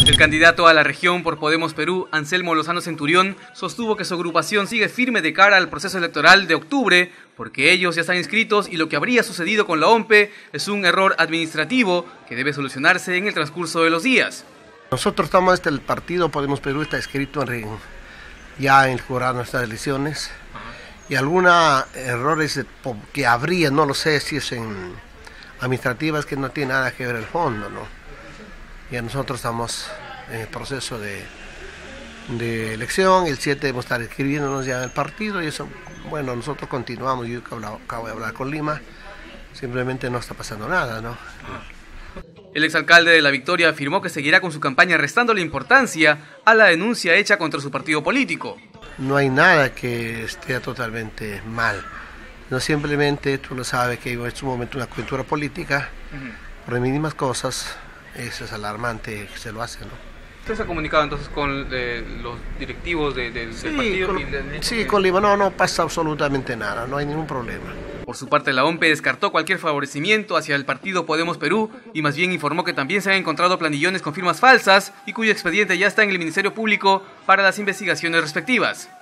El candidato a la región por Podemos Perú, Anselmo Lozano Centurión, sostuvo que su agrupación sigue firme de cara al proceso electoral de octubre, porque ellos ya están inscritos y lo que habría sucedido con la OMPE es un error administrativo que debe solucionarse en el transcurso de los días. Nosotros estamos, el partido Podemos Perú está inscrito ya en jurar nuestras elecciones y algunos errores que habría, no lo sé si es en administrativas, que no tiene nada que ver el fondo, ¿no? Ya nosotros estamos en el proceso de elección, el 7 debemos estar inscribiéndonos ya en el partido y eso, bueno, nosotros continuamos, yo acabo de hablar con Lima, simplemente no está pasando nada, ¿no? El exalcalde de La Victoria afirmó que seguirá con su campaña restándole importancia a la denuncia hecha contra su partido político. No hay nada que esté totalmente mal, no simplemente, tú lo sabes que en su momento una coyuntura política, por mínimas cosas, eso es alarmante que se lo hace, ¿no? ¿Usted se ha comunicado entonces con los directivos del partido? Sí, con Lima no pasa absolutamente nada, no hay ningún problema. Por su parte, la OMPE descartó cualquier favorecimiento hacia el partido Podemos Perú y más bien informó que también se han encontrado planillones con firmas falsas y cuyo expediente ya está en el Ministerio Público para las investigaciones respectivas.